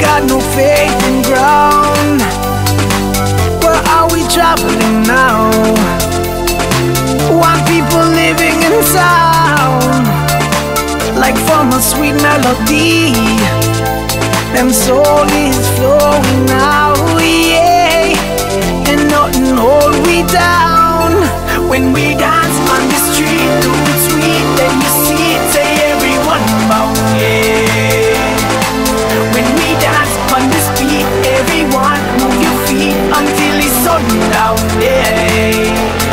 got no faith in ground. Where are we traveling now? One people living in sound, like from a sweet melody. Them soul is flowing now, yeah. And nothing hold we down. When we dance on the street, do it sweet, then you see it, say everyone bow, yeah. When we dance on the street, everyone move your feet until it's sundown, yeah.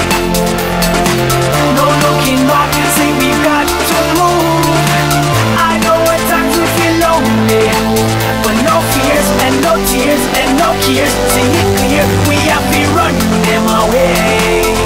No looking back, say we've got to move. I know at times we feel lonely, but no fears and no tears and no cares. See it clear, we have to run them away.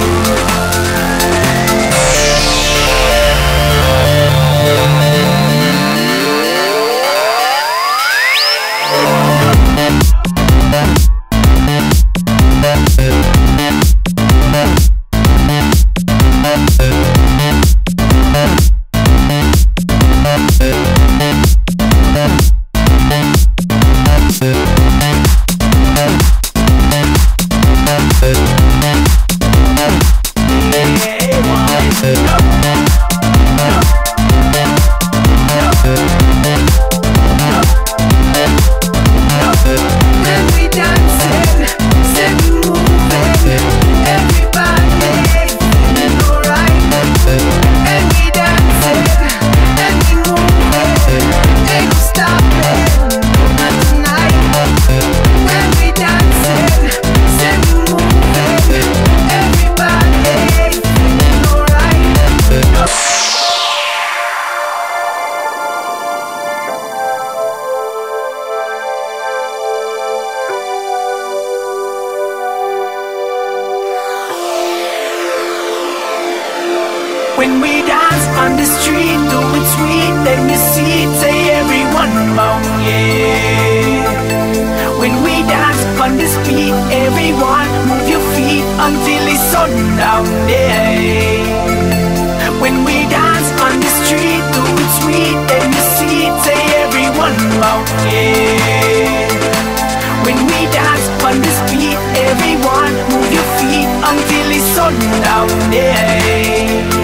When we dance on the street, do it sweet, then you see it, say everyone bow, yeah. When we dance on the street, everyone move your feet until it's sundown, yeah. When we dance on the street, do it sweet, then you see it, say everyone bow, yeah. When we dance on the street, everyone move your feet until it's sundown, yeah.